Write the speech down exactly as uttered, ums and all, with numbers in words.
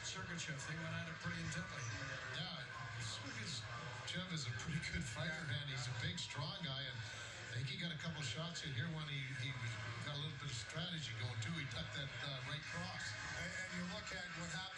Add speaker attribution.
Speaker 1: Sergachev. They went at it pretty intently.
Speaker 2: Yeah, Sergachev is a pretty good fighter, man. He's a big, strong guy, and I think he got a couple shots in here when he, he was, got a little bit of strategy going, too. He tucked that uh, right cross.
Speaker 3: And, and you look at what happened